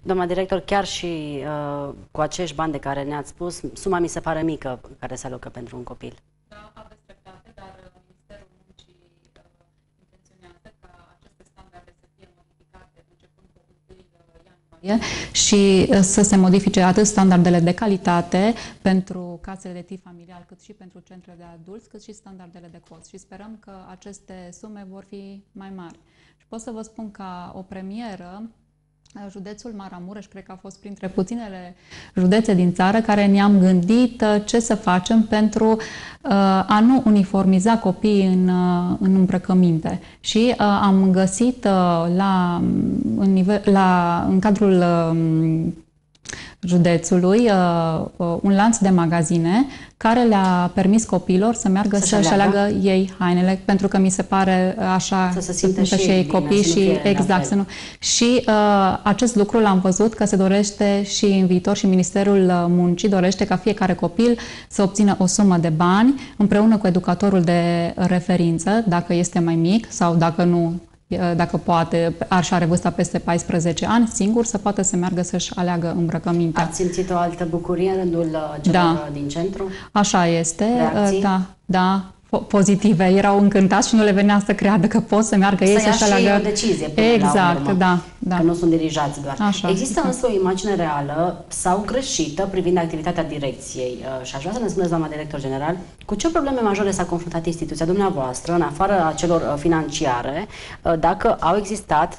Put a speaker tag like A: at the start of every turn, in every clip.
A: Doamna director, chiar și cu acești bani de care ne-ați spus, suma mi se pare mică care se alocă pentru un copil.
B: Da, aveți dreptate, dar Ministerul Muncii intenționează ca aceste standarde să fie modificate începând cu 1 ianuarie și să se modifice atât standardele de calitate pentru casele de tip familial, cât și pentru centrele de adulți, cât și standardele de cost. Și sperăm că aceste sume vor fi mai mari. Și pot să vă spun ca o premieră, județul Maramureș, cred că a fost printre puținele județe din țară care ne-am gândit ce să facem pentru a nu uniformiza copiii în îmbrăcăminte. Și am găsit în cadrul județului un lanț de magazine care le-a permis copiilor să meargă să-și aleagă ei hainele, pentru că mi se pare așa
A: să se simtă și
B: ei copii și exact. Și acest lucru l-am văzut că se dorește și în viitor și Ministerul Muncii dorește ca fiecare copil să obțină o sumă de bani împreună cu educatorul de referință, dacă este mai mic sau dacă nu, dacă poate, are vârsta peste 14 ani, singur să poată să meargă să-și aleagă îmbrăcămintea.
A: Ați simțit o altă bucurie în rândul celor din centru?
B: Așa este.
A: Reacții?
B: Da, pozitive. Erau încântați și nu le venea să creadă că pot să meargă ei să-și aleagă.
A: Să ia și o decizie până
B: exact,
A: la urmă,
B: da.
A: că nu sunt dirijați doar.
B: Așa.
A: Există însă o imagine reală sau greșită privind activitatea direcției și aș vrea să ne spuneți, doamna director general, cu ce probleme majore s-a confruntat instituția dumneavoastră, în afară a celor financiare, dacă au existat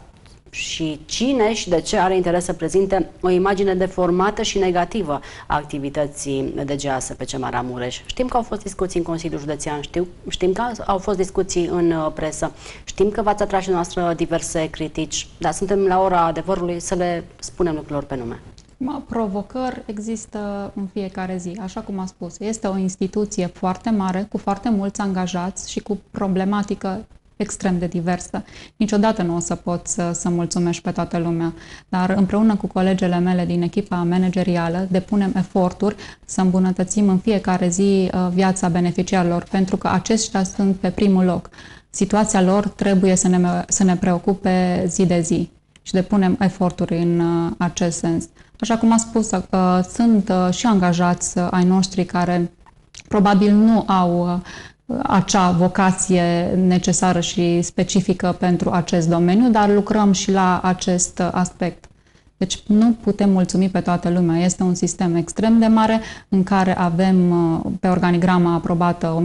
A: și cine și de ce are interes să prezinte o imagine deformată și negativă a activității DGASPC Maramureș. Știm că au fost discuții în Consiliul Județean, știm că au fost discuții în presă, știm că v-ați atras și noastră diverse critici, dar suntem la ora adevărului să le spunem lucrurilor pe nume.
B: Provocări există în fiecare zi, așa cum am spus. Este o instituție foarte mare, cu foarte mulți angajați și cu problematică extrem de diversă. Niciodată nu o să pot să mulțumesc pe toată lumea, dar împreună cu colegele mele din echipa managerială depunem eforturi să îmbunătățim în fiecare zi viața beneficiarilor, pentru că aceștia sunt pe primul loc. Situația lor trebuie să ne preocupe zi de zi și depunem eforturi în acest sens. Așa cum am spus, sunt și angajați ai noștri care probabil nu au acea vocație necesară și specifică pentru acest domeniu, dar lucrăm și la acest aspect. Deci nu putem mulțumi pe toată lumea. Este un sistem extrem de mare în care avem pe organigrama aprobată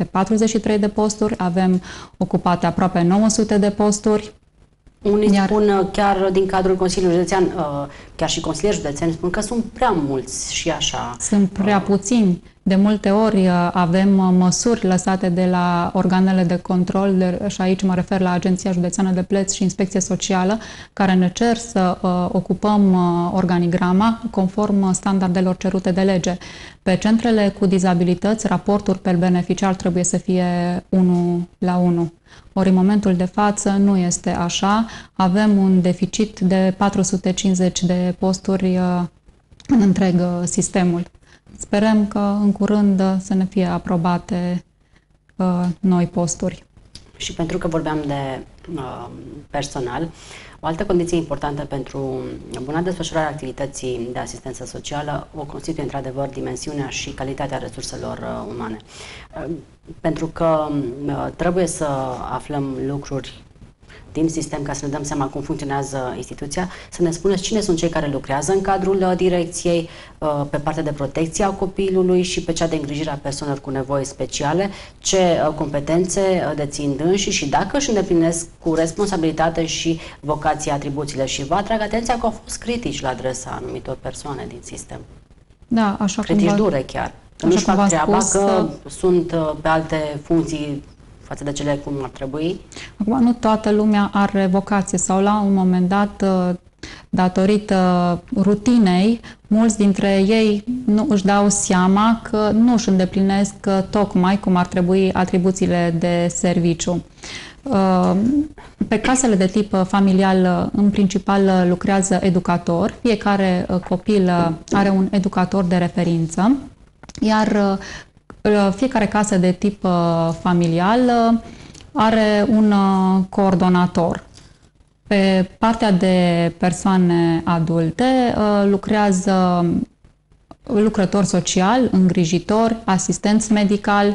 B: 1343 de posturi, avem ocupate aproape 900 de posturi.
A: Unii spun chiar din cadrul Consiliului Județean, chiar și consilieri județeni spun că sunt prea mulți și așa.
B: Sunt prea puțini. De multe ori avem măsuri lăsate de la organele de control, și aici mă refer la Agenția Județeană de Plăți și Inspecție Socială, care ne cer să ocupăm organigrama conform standardelor cerute de lege. Pe centrele cu dizabilități, raportul pe beneficiar trebuie să fie 1:1. Ori în momentul de față nu este așa. Avem un deficit de 450 de posturi în întreg sistemul. Sperăm că în curând să ne fie aprobate noi posturi.
A: Și pentru că vorbeam de personal, o altă condiție importantă pentru buna desfășurare a activității de asistență socială o constituie într-adevăr dimensiunea și calitatea resurselor umane. Pentru că trebuie să aflăm lucruri din sistem ca să ne dăm seama cum funcționează instituția, să ne spuneți cine sunt cei care lucrează în cadrul direcției, pe partea de protecție a copilului și pe cea de îngrijire a persoanelor cu nevoi speciale, ce competențe dețin dânsii și dacă își îndeplinesc cu responsabilitate și vocația atribuțiile. Și vă atrag atenția că au fost critici la adresa anumitor persoane din sistem.
B: Da, așa
A: critici dure chiar. Nu-și fac treaba că sunt pe alte funcții față de cele cum ar trebui?
B: Acum, nu toată lumea are vocație sau la un moment dat, datorită rutinei, mulți dintre ei nu își dau seama că nu își îndeplinesc tocmai cum ar trebui atribuțiile de serviciu. Pe casele de tip familial, în principal, lucrează educator. Fiecare copil are un educator de referință, iar fiecare casă de tip familial are un coordonator. Pe partea de persoane adulte lucrează lucrător social, îngrijitor, asistenți medical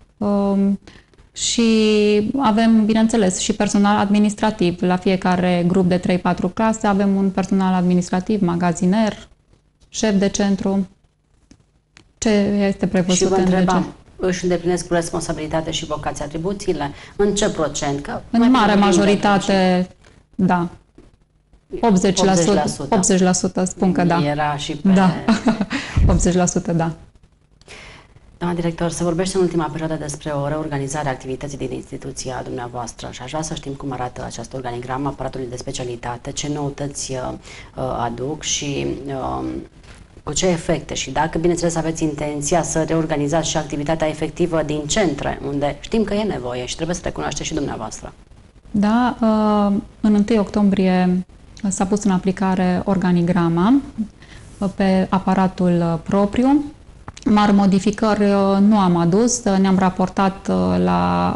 B: și avem, bineînțeles, și personal administrativ. La fiecare grup de 3-4 clase avem un personal administrativ, magaziner, șef de centru. Ce este prevăzut
A: și vă
B: în
A: întrebam,
B: lege?
A: își îndeplinesc cu responsabilitate și vocație atribuțiile? În ce procent? Că
B: În mare majoritate, da. 80%, spun că da.
A: Era și pe...
B: Da, 80% da.
A: Doamna director, se vorbește în ultima perioadă despre o reorganizare a activității din instituția dumneavoastră și aș vrea să știm cum arată această organigramă aparatului de specialitate, ce noutăți aduc și cu ce efecte și dacă, bineînțeles, aveți intenția să reorganizați și activitatea efectivă din centre, unde știm că e nevoie și trebuie să recunoașteți și dumneavoastră.
B: Da, în 1 octombrie s-a pus în aplicare organigrama pe aparatul propriu. Mari modificări nu am adus, ne-am raportat la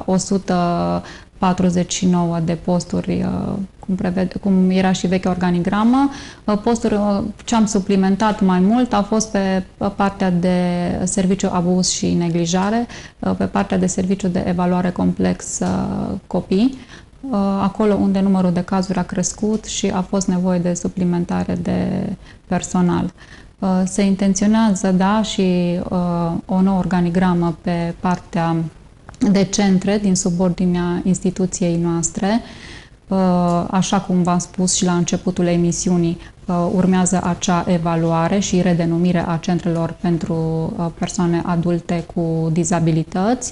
B: 149 de posturi, cum era și vechea organigramă. Posturi ce am suplimentat mai mult au fost pe partea de serviciu abuz și neglijare, pe partea de serviciu de evaluare complex copii, acolo unde numărul de cazuri a crescut și a fost nevoie de suplimentare de personal. Se intenționează, da, și o nouă organigramă pe partea de centre din subordinea instituției noastre. Așa cum v-am spus și la începutul emisiunii, urmează acea evaluare și redenumire a centrelor pentru persoane adulte cu dizabilități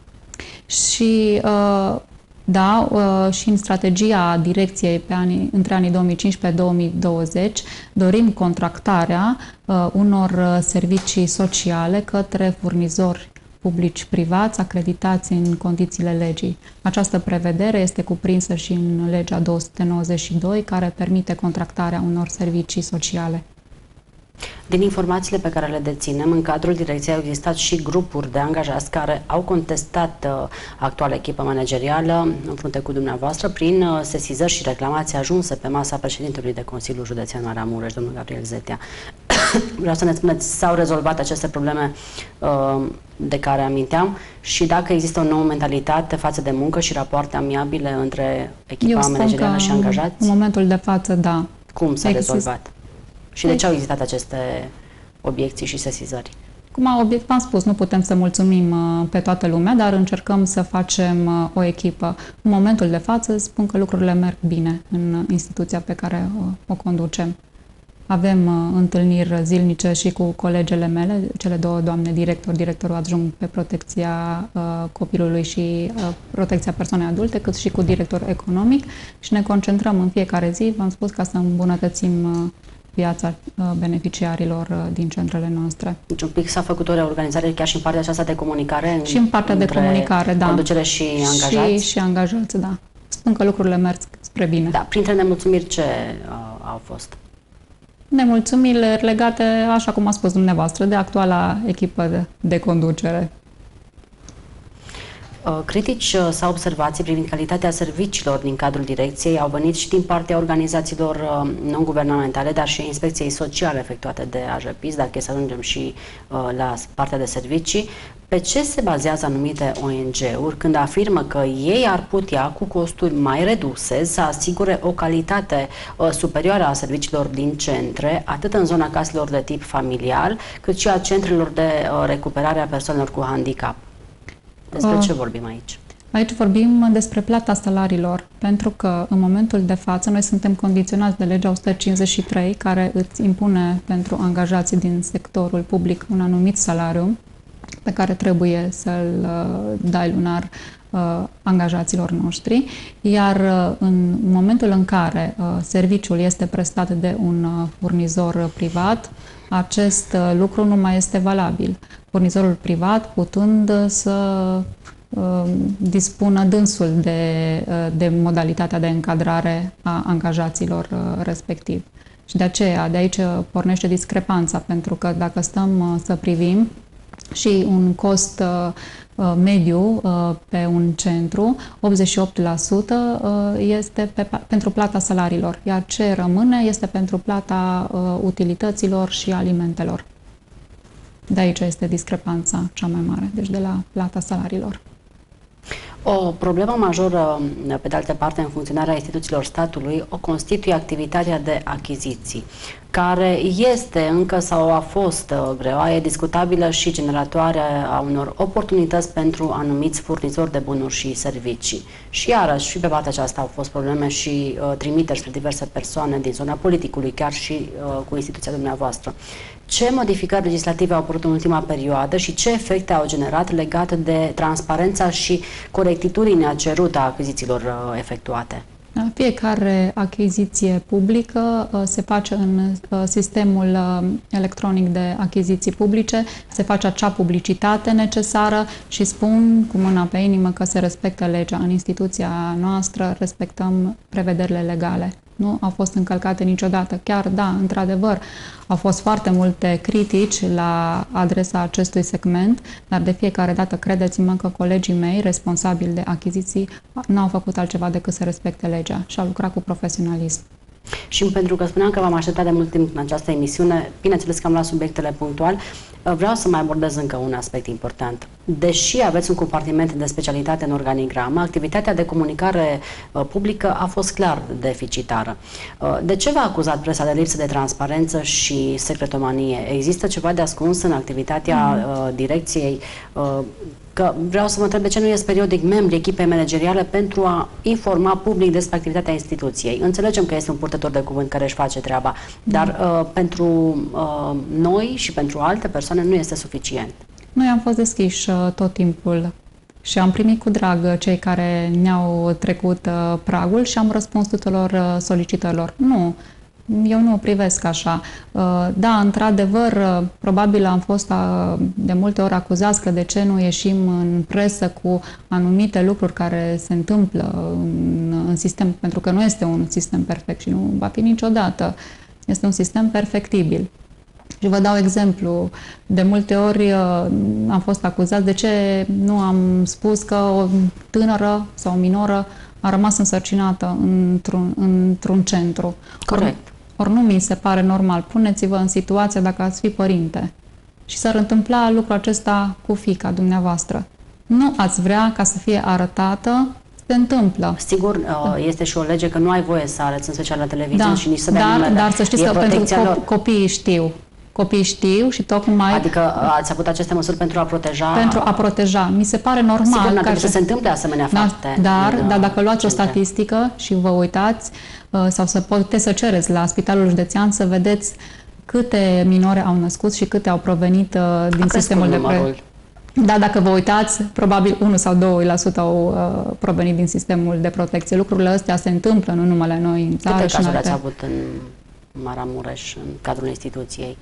B: și da, și în strategia direcției între anii 2015-2020 dorim contractarea unor servicii sociale către furnizori publici-privați acreditați în condițiile legii. Această prevedere este cuprinsă și în legea 292, care permite contractarea unor servicii sociale.
A: Din informațiile pe care le deținem, în cadrul direcției au existat și grupuri de angajați care au contestat actuala echipă managerială în frunte cu dumneavoastră prin sesizări și reclamații ajunse pe masa președintelui de Consiliul Județean Maramureș, domnul Gabriel Zetea. Vreau să ne spuneți, s-au rezolvat aceste probleme de care aminteam și dacă există o nouă mentalitate față de muncă și rapoarte amiabile între echipa managerială și angajați?
B: În momentul de față, da.
A: Cum s-a rezolvat? Și de ce au existat aceste obiecții și sesizări?
B: Cum am spus, nu putem să mulțumim pe toată lumea, dar încercăm să facem o echipă. În momentul de față spun că lucrurile merg bine în instituția pe care o conducem. Avem întâlniri zilnice și cu colegele mele, cele două doamne directorul adjunct pe protecția copilului și protecția persoanei adulte, cât și cu director economic și ne concentrăm în fiecare zi, v-am spus, ca să îmbunătățim viața beneficiarilor din centrele noastre.
A: Deci un pic s-a făcut o reorganizare chiar și în partea aceasta de comunicare?
B: Și în partea de comunicare, da.
A: Conducere și angajați?
B: Și angajați, da. Spun că lucrurile merg spre bine.
A: Da, printre nemulțumiri ce au fost?
B: Nemulțumirile legate, așa cum a spus dumneavoastră, de actuala echipă de conducere.
A: Critici sau observații privind calitatea serviciilor din cadrul direcției au venit și din partea organizațiilor non-guvernamentale, dar și inspecției sociale efectuate de AJPIS, dacă e să ajungem și la partea de servicii. Pe ce se bazează anumite ONG-uri când afirmă că ei ar putea, cu costuri mai reduse, să asigure o calitate superioară a serviciilor din centre, atât în zona caselor de tip familial, cât și a centrelor de recuperare a persoanelor cu handicap? Despre ce vorbim aici?
B: Aici vorbim despre plata salariilor, pentru că în momentul de față noi suntem condiționați de legea 153, care îți impune pentru angajații din sectorul public un anumit salariu pe care trebuie să-l dai lunar angajaților noștri, iar în momentul în care serviciul este prestat de un furnizor privat, acest lucru nu mai este valabil. Furnizorul privat putând să dispună dânsul de modalitatea de încadrare a angajaților respectiv. Și de aceea, de aici pornește discrepanța, pentru că dacă stăm să privim, și un cost mediu pe un centru, 88% este pentru plata salariilor, iar ce rămâne este pentru plata utilităților și alimentelor. De aici este discrepanța cea mai mare, deci de la plata salariilor.
A: O problemă majoră, pe de altă parte, în funcționarea instituțiilor statului, o constituie activitatea de achiziții, care este încă sau a fost greoaie, discutabilă și generatoare a unor oportunități pentru anumiți furnizori de bunuri și servicii. Și iarăși, și pe partea aceasta au fost probleme și trimiteri spre diverse persoane din zona politicului, chiar și cu instituția dumneavoastră. Ce modificări legislative au apărut în ultima perioadă și ce efecte au generat legate de transparența și corectitudinea cerută a achizițiilor efectuate?
B: Fiecare achiziție publică se face în sistemul electronic de achiziții publice, se face acea publicitate necesară și spun cu mâna pe inimă că se respectă legea. În instituția noastră respectăm prevederile legale. Nu au fost încălcate niciodată. Chiar, da, într-adevăr, au fost foarte multe critici la adresa acestui segment, dar de fiecare dată, credeți-mă că colegii mei, responsabili de achiziții, nu au făcut altceva decât să respecte legea și au lucrat cu profesionalism.
A: Și pentru că spuneam că v-am așteptat de mult timp în această emisiune, bineînțeles că am luat subiectele punctual, vreau să mai abordez încă un aspect important. Deși aveți un compartiment de specialitate în organigramă, activitatea de comunicare publică a fost clar deficitară. De ce v-a acuzat presa de lipsă de transparență și secretomanie? Există ceva de ascuns în activitatea direcției? Că vreau să mă întreb de ce nu ies periodic membrii echipei manageriale pentru a informa public despre activitatea instituției. Înțelegem că este un purtător de cuvânt care își face treaba, dar pentru noi și pentru alte persoane nu este suficient.
B: Noi am fost deschiși tot timpul și am primit cu drag cei care ne-au trecut pragul și am răspuns tuturor solicitărilor. Nu, eu nu o privesc așa. Da, într-adevăr, probabil am fost de multe ori acuzați că de ce nu ieșim în presă cu anumite lucruri care se întâmplă în sistem, pentru că nu este un sistem perfect și nu va fi niciodată. Este un sistem perfectibil. Și vă dau exemplu. De multe ori am fost acuzat de ce nu am spus că o tânără sau o minoră a rămas însărcinată într-un centru.
A: Corect.
B: Ori nu mi se pare normal. Puneți-vă în situația dacă ați fi părinte și s-ar întâmpla lucrul acesta cu fiica dumneavoastră. Nu ați vrea ca să fie arătată, se întâmplă.
A: Sigur, este și o lege că nu ai voie să arăți în special la televiziune și nici să dai numele.
B: Dar să știți că pentru copiii știu. Copiii știu și tocmai...
A: Adică ați avut aceste măsuri pentru a proteja...
B: Pentru a proteja. Mi se pare normal...
A: Sigur, nu trebuie să se întâmple asemenea fapte.
B: Dar dacă luați o statistică și vă uitați, sau puteți să cereți la Spitalul Județean să vedeți câte minore au născut și câte au provenit din sistemul de Da, dacă vă uitați, probabil 1 sau 2% au provenit din sistemul de protecție. Lucrurile astea se întâmplă, nu numai la noi în țară.
A: Câte cazuri ați avut în Maramureș, în cadrul instituției?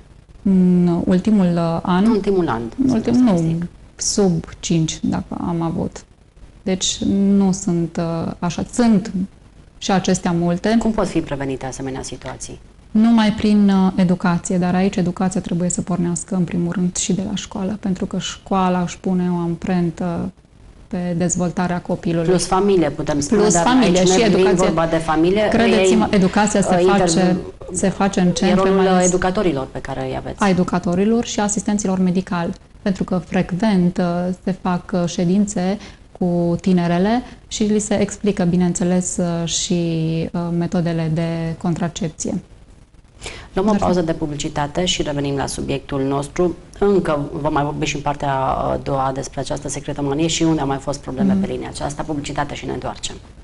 B: În ultimul an?
A: În ultimul an.
B: Nu, sub 5 dacă am avut. Deci nu sunt așa. Sunt și acestea multe.
A: Cum pot fi prevenite asemenea situații?
B: Numai prin educație, dar aici educația trebuie să pornească în primul rând și de la școală, pentru că școala își pune o amprentă pe dezvoltarea copilului.
A: Plus familie, putem spune,
B: plus
A: dar
B: familie
A: aici
B: și educație.
A: Vorba de familie.
B: Credeți-mă, educația se face în centre.
A: E rolul educatorilor pe care îi aveți.
B: A educatorilor și asistenților medicali, pentru că frecvent se fac ședințe cu tinerele și li se explică, bineînțeles, și metodele de contracepție.
A: Luăm o pauză de publicitate și revenim la subiectul nostru. Încă vom mai vorbi și în partea a doua despre această secretomanie și unde au mai fost probleme pe linia aceasta. Publicitate și ne întoarcem.